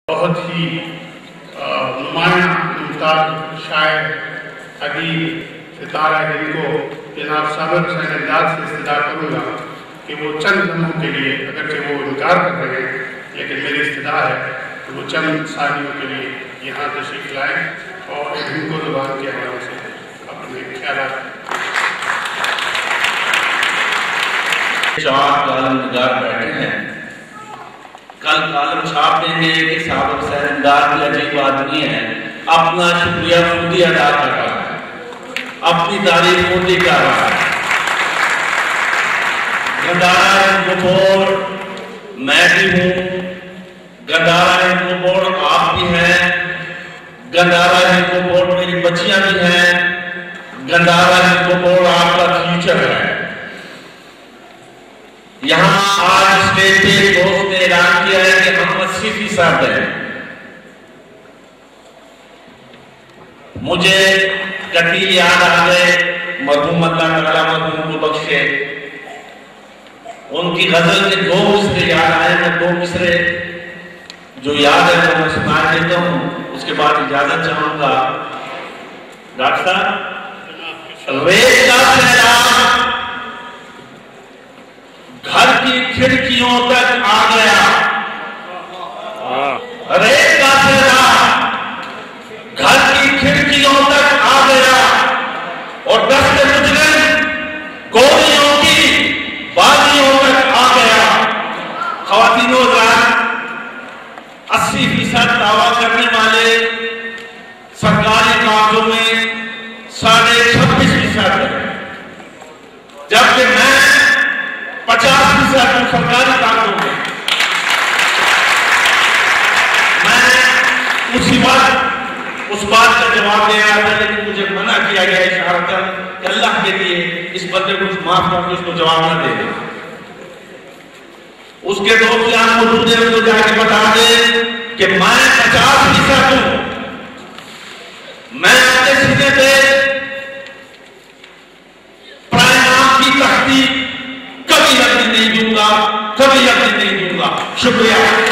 बहुत ही नुमाया मुमताज शायर अदीब सितारा जिनको जनाब साबिर हुसैन अंदाज से इस्तदा करूँगा कि वो चंद लम्हों के लिए, अगरचे वो इनकार कर रहे हैं लेकिन मेरी इस्तदा है कि वो चंद सालियों के लिए यहाँ तशरीफ लाएँ और इनको ज़ुबान के हवाले से अपने ख्याल। चार कालम निगार बैठे हैं, कल कालम छाप देंगे कि साबिर हुसैन अंदाज की अजीब आदमी है, अपना शुक्रिया खुद ही अदा कर रहा है, अपनी तारीफ खुद ही कर रहा है। गंदारा इनको मैं भी हूँ, गंदारा इनको आप भी हैं, गंदारा इनको मेरी बच्चियां भी हैं, गंदारा इनको आपका फ्यूचर है। यहाँ आज स्टेज पे दोस्त ने ऐलान किया है कि हम 80% हैं। मुझे कतील याद आ गए, मरहूम अल्लाह ताला मरहूम को बख्शे, उनकी गजल के 2 मिसरे याद आए। मैं 2 मिसरे जो याद है तो मैं सुना देता हूँ, उसके बाद इजाजत चाहूंगा। डॉक्टर साहब, रेत का सैलाब घर की खिड़कियों तक आ गया, रेत का सैलाब घर की खिड़कियों तक आ गया और दस्ते मुजरिम गोलियों की बाजियों तक आ गया। ख़वातीनो हज़रात, 80% दावा करने वाले सरकारी कागजों में 26.5% है, जबकि मैं 50% सरकारी कागजों में। मैं उस बात का जवाब दे रहा था, लेकिन मुझे मना किया गया इशारतन कि अल्लाह के लिए इस बंदे को माफ करके उसको जवाब न दे दे। उसके दोस्त यहाँ मौजूद है, उनको जाके बता दे कि मैं 50% हूं। मैं अपने सीने पे प्राइम की तख्ती कभी लगने नहीं दूंगा, कभी लगने नहीं दूंगा। शुक्रिया।